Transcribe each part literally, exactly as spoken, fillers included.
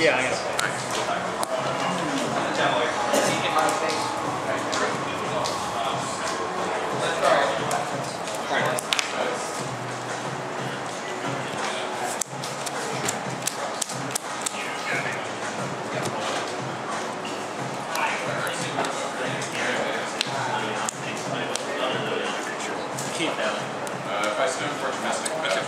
Yeah, I got it. Keep that. Uh, if I snip for domestic message,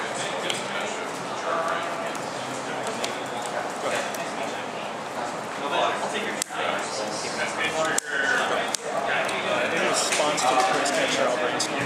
In response to the first catcher, I'll brainstorm.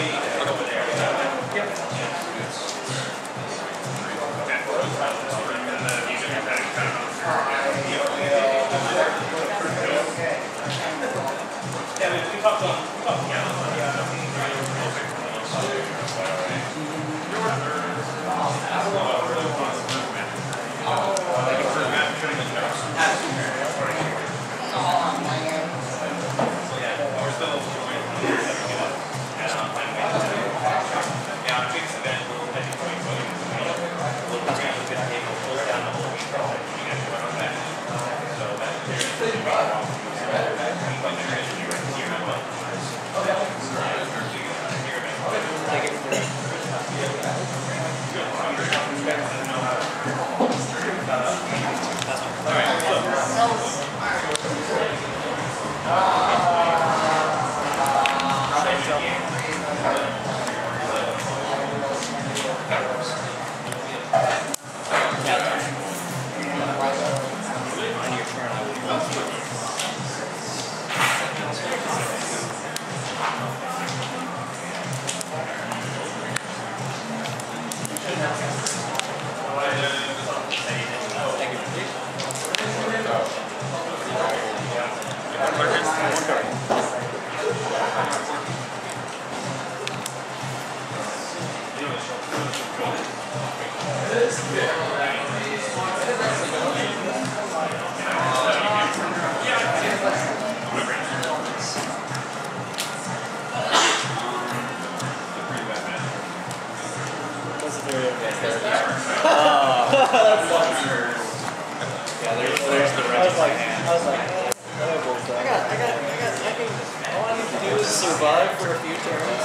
Yeah, there's, there's the rest. I was like, I was like, I got, I got, I got, I can, all I need to do is survive for a few turns.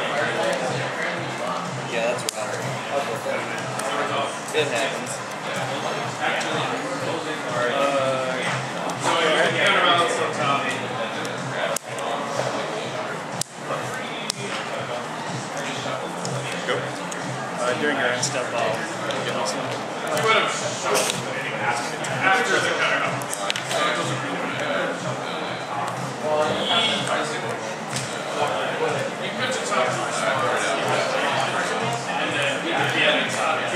Yeah, that's right. It happens. Go. Uh, during your end step, I'll get on some. After the counter up. You put the top and then the other top.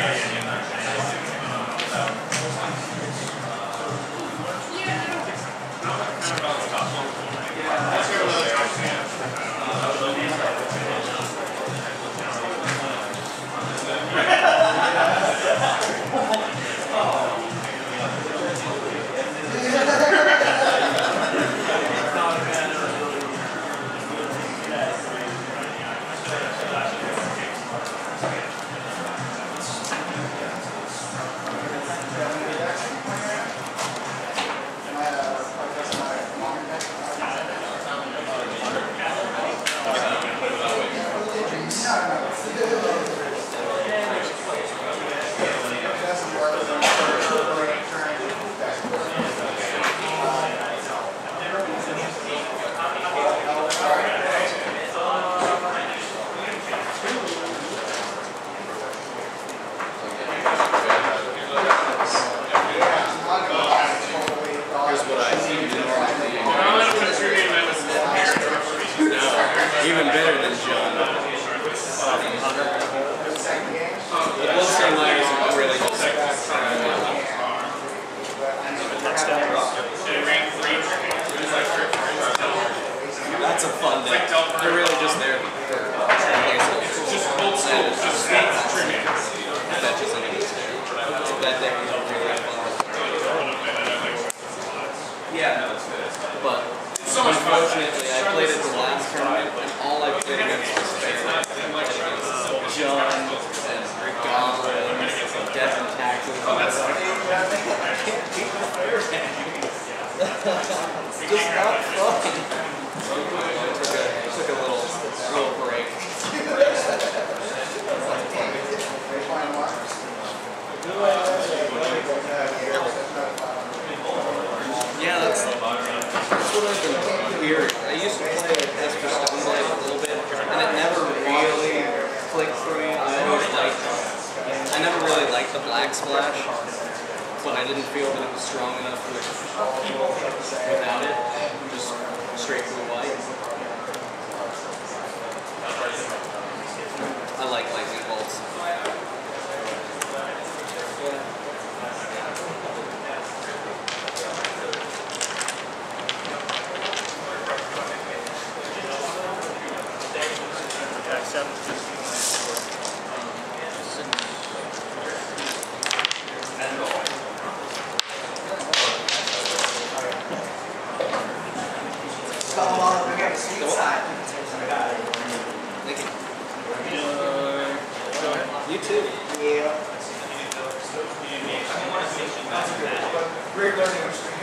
Even better than John. The bloodstream lag is really good. That's a fun day. They're really just there for It's just old school. It's just streaming. that just like that deck is really fun. Yeah, no, it's good. But It's so much fun. unfortunately, I played it the last tournament, and all I played backsplash, but I didn't feel that it was strong enough with, without it. Just straight blue white. I like lightning bolts. Thank you. Uh, you too. Yeah. Great learning experience.